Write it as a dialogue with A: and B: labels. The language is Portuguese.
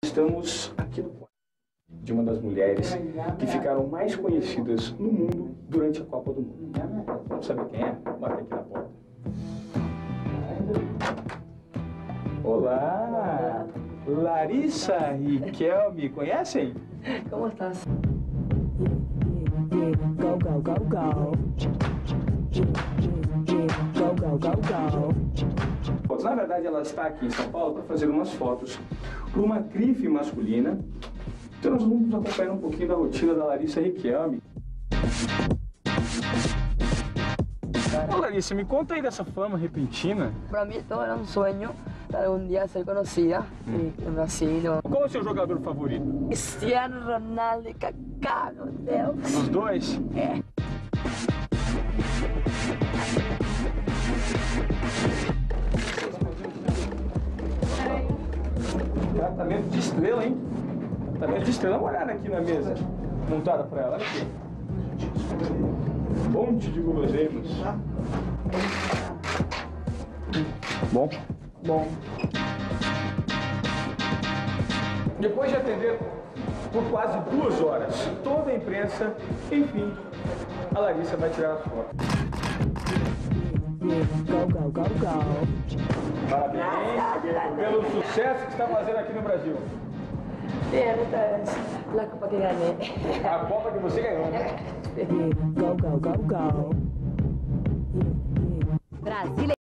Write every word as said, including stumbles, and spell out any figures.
A: Estamos aqui no quarto de uma das mulheres que ficaram mais conhecidas no mundo durante a Copa do Mundo. Vamos saber quem é? Bate aqui na porta. Olá! Larissa Riquelme, conhecem?
B: Como estás?
C: Go, go, go, go. Go, go, go, go.
A: Na verdade, ela está aqui em São Paulo para fazer umas fotos para uma grife masculina. Então nós vamos acompanhar um pouquinho da rotina da Larissa Riquelme. Ô Larissa, me conta aí dessa fama repentina.
B: Para mí todo era un sueño de algún día ser conocida en Brasil.
A: Qual é o seu jogador favorito?
B: Cristiano Ronaldo e Kaká, meu Deus.
A: Os dois?
B: É.
A: Tratamento de estrela, hein? Tratamento de estrela. Dá uma olhada aqui na mesa montada para ela. Olha aqui. Um monte de guloseimas. Bom?
B: Bom.
A: Depois de atender por quase duas horas toda a imprensa, enfim, a Larissa vai tirar as fotos.
C: Go, go, go, go.
A: Parabéns pelo sucesso que está fazendo aqui no Brasil.
B: Bien, esta es la copa que gané.
A: A Copa que você ganhou, né?
C: Go, go, go, go.
D: Brasília.